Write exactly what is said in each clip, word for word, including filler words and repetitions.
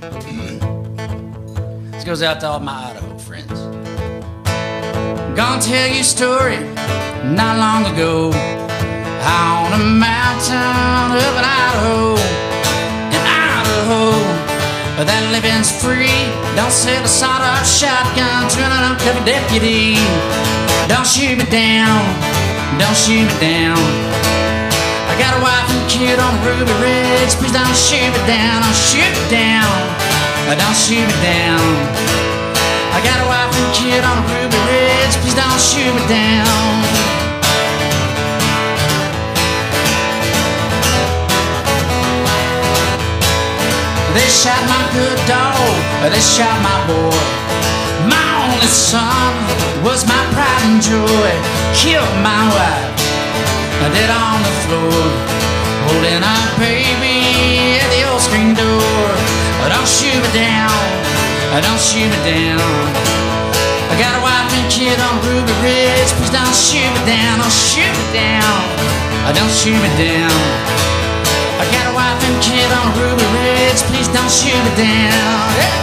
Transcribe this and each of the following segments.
This goes out to all my Idaho friends. I'm gonna tell you a story not long ago. On a mountain up in Idaho, in Idaho, that living's free. Don't sell a sawed-off shotgun to an uncovered deputy. Don't shoot me down, don't shoot me down. I got a wife and kid on Ruby Ridge. Please don't shoot me down, don't shoot me down, don't shoot me down. I got a wife and kid on Ruby Ridge. Please don't shoot me down. They shot my good dog, they shot my boy. My only son was my pride and joy. Killed my wife, dead on the floor, holding a baby at the old screen door. Don't shoot me down, don't shoot me down. I got a wife and kid on Ruby Ridge. Please don't shoot me down, don't shoot me down, don't shoot me down. I got a wife and kid on Ruby Ridge. Please don't shoot me down. Yeah.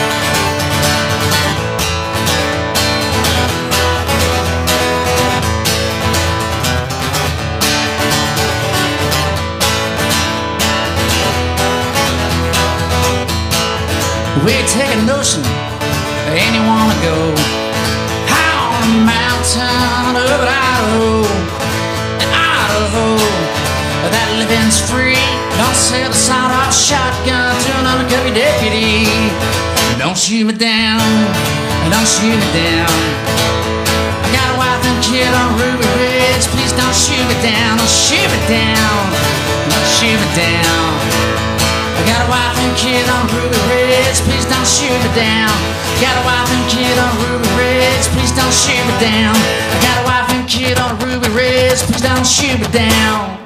We take a notion, and you wanna go high on a mountain up in Idaho, in Idaho, that living's free. Don't sell a sawed-off shotgun to an undercover deputy. Don't shoot me down, don't shoot me down. I got a wife and kid on Ruby Ridge. Please don't shoot me down, don't shoot me down, don't shoot me down. I got a wife and kid on Ruby Ridge. Please don't shoot me down. Got a wife and kid on Ruby Ridge. Please don't shoot me down. I got a wife and kid on Ruby Ridge. Please don't shoot me down.